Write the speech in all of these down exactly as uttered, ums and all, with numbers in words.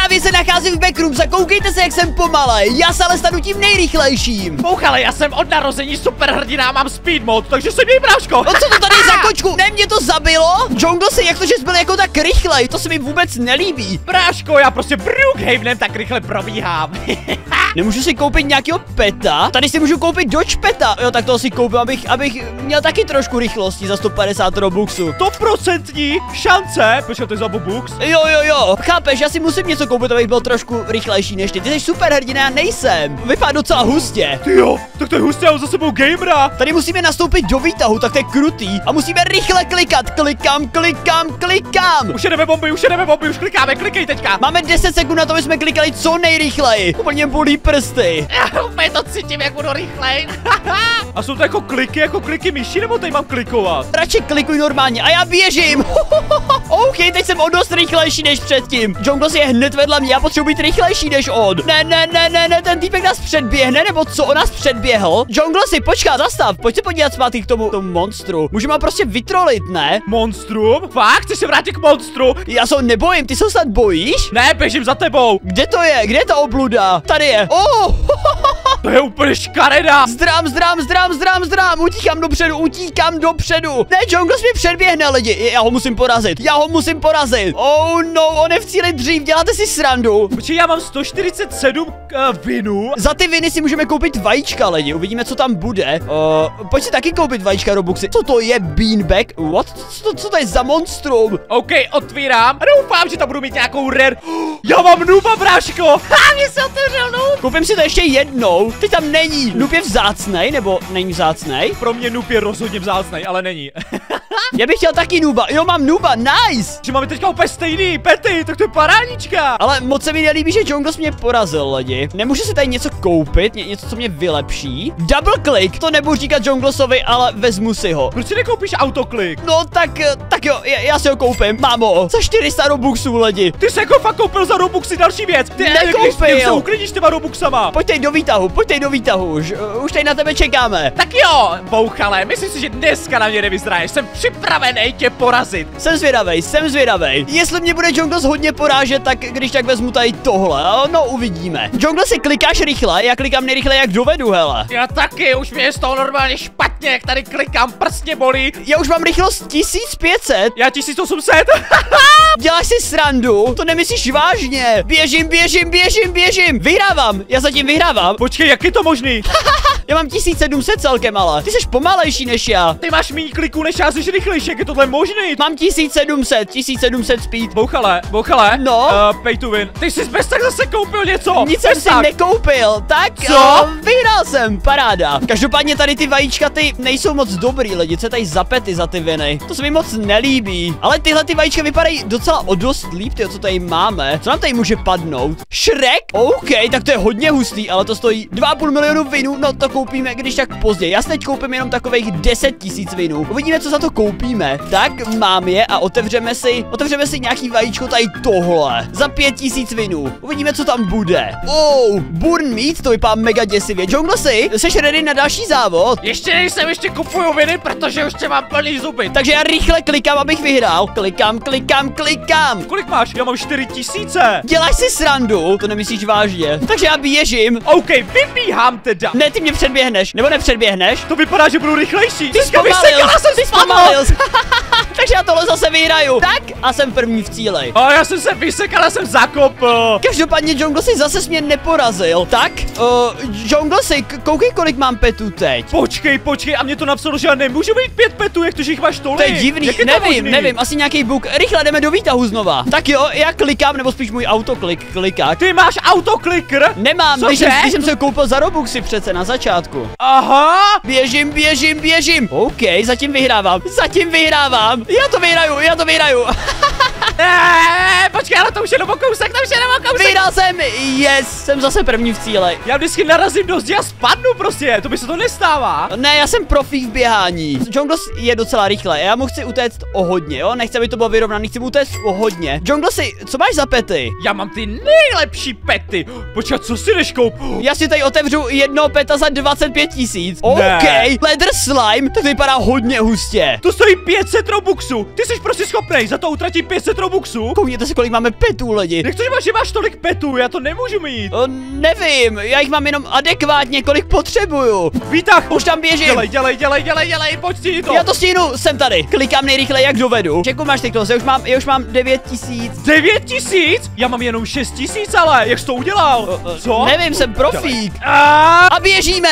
právě se nacházím v Backrooms a koukejte se, jak jsem pomalej. Já se ale stanu tím nejrychlejším. Bouchale, já jsem od narození superhrdina, mám speed mode, takže jsem jej, bráško. No co to tady je za kočku? Ne, mě to zabilo? Jungle si, jak to, že jsi byl jako tak rychlej, to se mi vůbec nelíbí. Bráško, já prostě Brookhavenem tak rychle probíhám. Nemůžu si koupit nějakého peta? Tady si můžu koupit Dodge peta. Jo, tak toho si koupím, abych, abych měl taky trošku rychlosti za sto padesát robuxů. To procentní šance. Počkej, to je za Bobux. Jo, jo, jo. Chápeš, já si musím něco koupit, abych byl trošku rychlejší než ty. Ty jsi super hrdina, já nejsem. Vypadá docela hustě. Ty jo, tak to je hustě, já mám za sebou gamera. Tady musíme nastoupit do výtahu, tak to je krutý. A musíme rychle klikat. Klikám, klikám, klikám. Už jedeme bomby, už jedeme bomby, už klikáme, klikej teďka. Máme deset sekund na to, aby jsme klikali co nejrychleji. Úplně bolí prsty. Já úplně to cítím, jak budu rychlej. A jsou to jako kliky, jako kliky myši, nebo tady mám klikovat? Radši klikuj normálně a já běžím. OK, teď jsem o dost rychlejší než předtím. Jungle je hned vedle mě, já potřebuji být rychlejší než on. Ne, ne, ne, ne, ne, ten týpek nás předběhne, nebo co, on nás předběhl? Jungle si, počká, zastav, pojď se podívat zpátky k tomu, tomu monstru. Můžeme ho prostě vytrolit, ne? Monstrum? Fakt? Chceš se vrátit k monstru? Já se ho nebojím, ty se snad bojíš? Ne, běžím za tebou. Kde to je? Kde je ta obluda? Tady je. Oh! To je úplně škareda. Zdrám, zdrám, zdrám, zdrám, zdrám, utíkám dopředu, utíkám dopředu. Ne, Jungle mi předběhne, lidi, já ho musím porazit, já ho musím porazit. Oh no, on je v cíli dřív, děláte si srandu. Počkej, já mám sto čtyřicet sedm uh, vinů. Za ty viny si můžeme koupit vajíčka, lidi, uvidíme, co tam bude. Uh, pojď si taky koupit vajíčka, Robuxy. Co to je, beanbag? What? Co to, co to je za monstrum? OK, otvírám. Doufám, že tam budu mít nějakou rare. Já mám nuba, bráško. Ha, mě se otevřel noob. Koupím si to ještě jednou. Ty tam není. Noob je vzácnej, nebo není vzácnej? Pro mě noob je rozhodně vzácnej, ale není. Já bych chtěl taky nuba. Jo, mám nuba, nice. Že máme teďka úplně stejný pety, tak to je parádička. Ale moc se mi nelíbí, že Jungle mě porazil, lidi. Nemůžu si tady něco koupit, ně, něco, co mě vylepší. Double click, to nebudu říkat Junglesovi, ale vezmu si ho. Proč si nekoupíš autoklik? No tak, tak jo, já, já si ho koupím. Mám ho. Za čtyři sta robuxů, lidi. Ty jsi jako fakt koupil za robuxy, další věc. Ty nekoupil. Ty se uklidíš těma robuxama. Pojď do výtahu, pojď do výtahu. Už, už tady na tebe čekáme. Tak jo, bouchale, myslím si, že dneska na mě nevyzráješ. Jsem připravený tě porazit. Jsem zvědavej, jsem zvědavej. Jestli mě bude Jungles hodně porážet, tak když tak vezmu tady tohle. No, uvidíme. Jungle, si klikáš rychle, já klikám nejrychle, jak dovedu, hele. Já taky, už mě je z toho normálně špatně, jak tady klikám, prstně bolí. Já už mám rychlost tisíc pět set. Já tisíc osm set. Děláš si srandu? To nemyslíš vážně. Běžím, běžím, běžím, běžím. Vyhrávám, já zatím vyhrávám. Počkej, jak je to možný? Já mám tisíc sedm set celkem, ale ty jsi pomalejší než já. Ty máš méně kliků než já, jsi rychlejší, jak je tohle možný? Mám tisíc sedm set, tisíc sedm set speed. Bouchale, bouchale. No. Uh, pay to win. Ty jsi bez tak zase koupil něco. Nic jsem si nekoupil, tak co? Uh, vyhrál jsem, paráda. Každopádně tady ty vajíčka, ty nejsou moc dobrý, lidi, co tady za pety za ty viny. To se mi moc nelíbí. Ale tyhle ty vajíčka vypadají docela o dost líp, tyjo, co tady máme. Co nám tady může padnout? Shrek? OK, tak to je hodně hustý, ale to stojí dva a půl milionu vinů, no to koupíme, když tak později. Já si teď koupím jenom takových deset tisíc vinů. Uvidíme, co za to koupíme. Tak mám je a otevřeme si, otevřeme si nějaký vajíčko tady tohle. Za pět tisíc vinů. Uvidíme, co tam bude. Oh, burn meat, to vypadá mega děsivě. Jungle, si, jsi ready na další závod? Ještě nejsem, ještě kupuju viny, protože už tě mám plný zuby. Takže já rychle klikám, abych vyhrál. Klikám, klikám, klikám. Kolik máš? Já mám čtyři tisíce. Děláš si srandu? To nemyslíš vážně. Takže já běžím. OK, vybíhám teda. Ne, ty mě předběhneš, nebo nepředběhneš? To vypadá, že budu rychlejší. Ty zpomalil, ty zpomalil. Takže já tohle zase vyhraju. Tak a jsem první v cíli. A já jsem se vysekal, já jsem zakopl. Každopádně Jungle si zase mě neporazil. Tak, uh, Jungle si, koukej, kolik mám petů teď. Počkej, počkej, a mě to napsalo, že já nemůžu mít pět petů, jak to, že jich máš tolik. To je divný, je nevím, to nevím, asi nějaký bug. Rychle jdeme do výtahu znova. Tak jo, já klikám, nebo spíš můj autoklik kliká. Ty máš autoklikr? Nemám, když jsem, když jsem se koupil za Robuxy přece na začátku. Aha. Běžím, běžím, běžím. OK, zatím vyhrávám, zatím vyhrávám. Já to vyhraju, já to vyhraju. Eee, počkej, ale to už je jenom kousek, to už je jenom kousek. Vyhrál Vyhrál jsem, yes, jsem zase první v cíli. Já vždycky narazím do zdi a spadnu prostě, to by se to nestává. Ne, já jsem profík v běhání. Jungles je docela rychle, já mu chci utéct o hodně, jo, nechci, aby to bylo vyrovnaný, chci mu utéct o hodně. Junglesi, co máš za pety? Já mám ty nejlepší pety. Počkej, co si jdeš koup? Já si tady otevřu jedno peta za dvacet pět tisíc. Ne. OK, leather slime, to vypadá hodně hustě. To stojí pět set robuxů. Ty jsi prostě schopnej za to utratit pět set robuxů. Koukněte se, kolik máme petů, lidi. Jak to, že máš, že máš tolik petů? Já to nemůžu mít. O, nevím, já jich mám jenom adekvátně, kolik potřebuju. Výtah, Už tam běžím. Dělej, dělej, dělej, dělej, dělej, pojď si to. Já to stínu, jsem tady. Klikám nejrychleji, jak dovedu. Čeku máš ty já už mám, já už mám devět tisíc. devět tisíc? Já mám jenom šest tisíc, ale jak jsi to udělal? Co? Nevím, jsem profík. A A běžíme.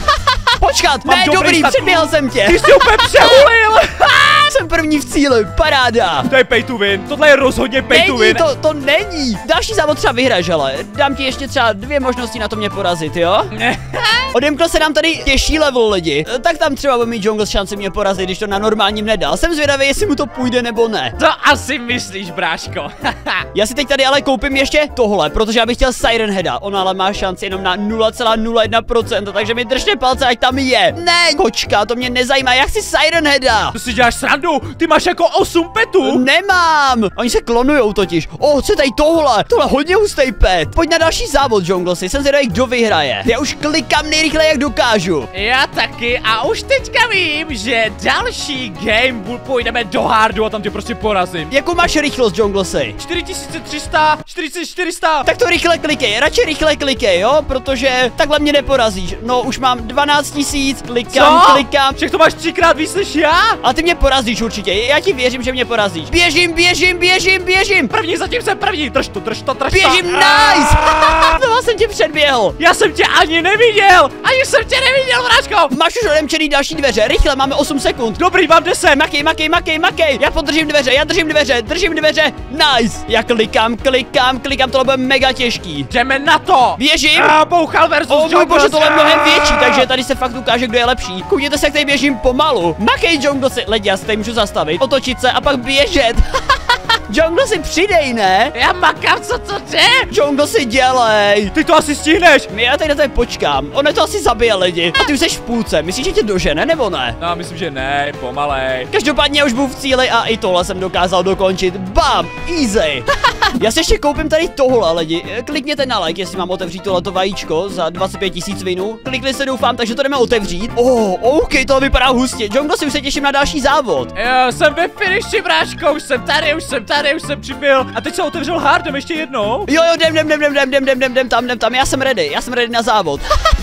Počkat, Mám ne, dobrý dobrý, start. předběhl jsem tě. Ty jsi úplně přehulil. Jsem první v cíli, paráda. To je pay to win, tohle je rozhodně pay to Není, win. to, to není. Další závod třeba vyhraješ, ale dám ti ještě třeba dvě možnosti na to mě porazit, jo? Odemkl se nám tady těžší level, lidi. Tak tam třeba bude mít Jungles šanci mě porazit, když to na normálním nedá. Jsem zvědavý, jestli mu to půjde nebo ne. To asi myslíš, bráško. Já si teď tady ale koupím ještě tohle, protože já bych chtěl Siren Heada. Ona ale má šanci jenom na nula celá nula jedna procenta, takže mi držte palce, ať tam je. Ne, kočka, to mě nezajímá, jak si Siren Heada. To si děláš srandu, ty máš jako osm petů. Nemám! Oni se klonujou totiž. O, co je tady tohle? Tohle hodně hustý pet. Pojď na další závod, Junglesi. Jsem zvědavý, kdo vyhraje. Já už klikám nejrychleji, jak dokážu. Já taky a už teďka vím, že další game půjdeme do hardu a tam tě prostě porazím. Jakou máš rychlost, Junglesi? čtyři tisíce tři sta, čtyři tisíce čtyři sta. Tak to rychle klikej, radši rychle klikej, jo? Protože takhle mě neporazíš. No, už mám dvanáct tisíc, klikám, Co? klikám. Však to máš třikrát víc než já. A ty mě porazíš určitě, já ti věřím, že mě porazíš. Běžím, běžím, běžím, běžím. První, zatím jsem první, drž to, drž to, drž to. Běžím, nice! Znova jsem tě předběhl. Já jsem tě ani neviděl, ani jsem tě neviděl, vráčko. Máš už odemčený další dveře, rychle, máme osm sekund. Dobrý, mám deset. Makej, makej, makej, makej. Já podržím dveře, já držím dveře, držím dveře. Nice. Já klikám, klikám, klikám, tohle bude mega těžký. Jdeme na to. Běžím. A bouchal versus O můj Jungles. bože, tohle je mnohem větší, takže tady se fakt ukáže, kdo je lepší. Koukněte se, jak tady běžím pomalu. Makej, Junglesi, lidi, já se tady můžu zastavit, otočit se a pak běžet. Junglesi, přidej, ne? Já makám, co to jde? Junglesi, dělej. Ty to asi stihneš. Já tady na tebe počkám, on to asi zabije lidi. A ty už jsi v půlce, myslíš, že tě dožene, nebo ne? No, myslím, že ne, pomalej. Každopádně já už budu v cíli a i tohle jsem dokázal dokončit. Bam, easy. Já si ještě koupím tady tohle, lidi. Klikněte na like, jestli mám otevřít tohleto vajíčko za dvacet pět tisíc vinů. Klikli se, doufám, takže to jdeme otevřít. Oh, OK, to vypadá hustě. Jungle, si už se těším na další závod. Jo, jsem ve finiši, bráško, už jsem tady, už jsem tady, už jsem přibyl. A teď se otevřel hardem ještě jednou. Jo, jo, jdem, jdem, jdem, jdem, jdem, jdem, jdem, jdem, tam, jdem tam, já jsem ready, já jsem ready na závod.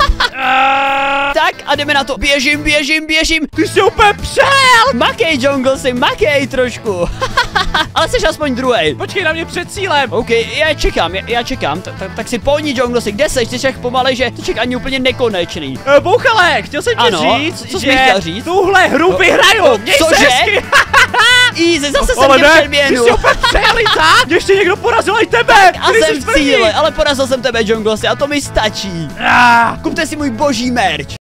Tak a jdeme na to, běžím, běžím, běžím. Ty jsi úplně přel. Makej, Jungle, si makej trošku. Ale jsi aspoň druhej. Počkej na mě před cílem. OK, já čekám, já, já čekám, tak, tak, tak si pojni, Jungle, si kde seš, ty jsi tak pomalej, že to čeká ani úplně nekonečný. E, Bouchale, chtěl jsem ti Ano, říct, co jsi že mi chtěl říct? tuhle hru vyhraju. Měj se Cože? hezky. Easy, zase jsem Ale tě ne, ty předběhnu. jsi úplně přejeli, tak? Ještě někdo porazil i tebe. A Ty jsem jsi v první. cíli, ale porazil jsem tebe, Jungle, a to mi stačí. Ah. Kupte si můj boží merch.